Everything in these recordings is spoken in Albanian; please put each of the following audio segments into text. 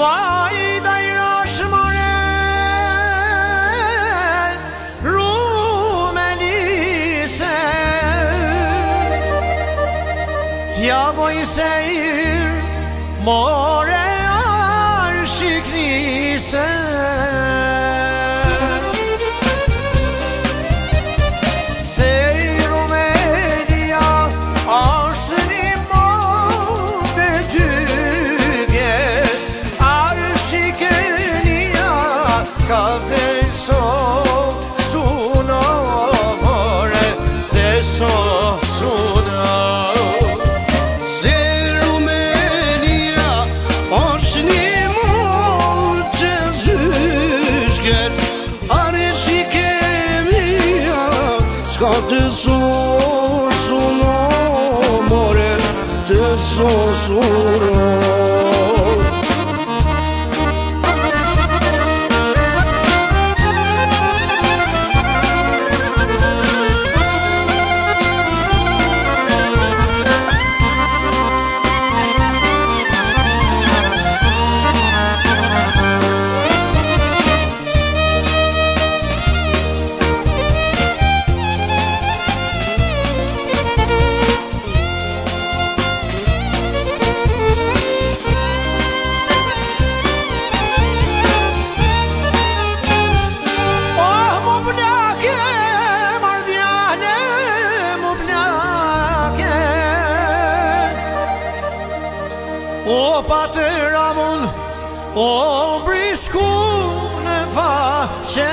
Vajda I rashmare Rumelise Tja voj se ir More arshiknise Të sosuno, more, të sosuno O patë ramon, o brisku në faqe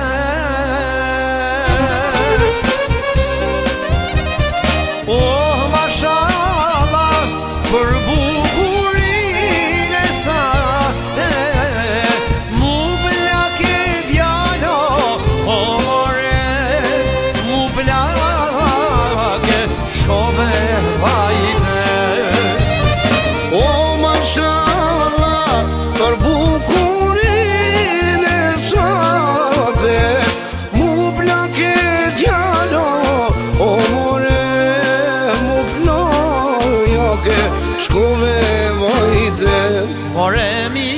O mashallah për bukurin e sate Mu blake djalo, o more Mu blake shove vajte Për bukurin e sate Mu blake djalo O more mu blake Shkove vajte More mi